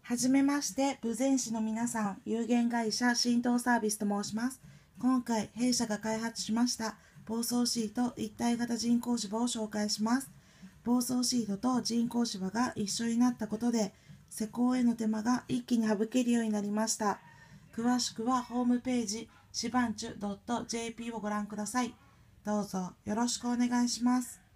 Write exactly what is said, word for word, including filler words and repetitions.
はじめまして、豊前市の皆さん、有限会社浸透サービスと申します。今回、弊社が開発しました防草シート一体型人工芝を紹介します。防草シートと人工芝が一緒になったことで、施工への手間が一気に省けるようになりました。詳しくはホームページ、しばんちゅ .jp をご覧ください。どうぞよろしくお願いします。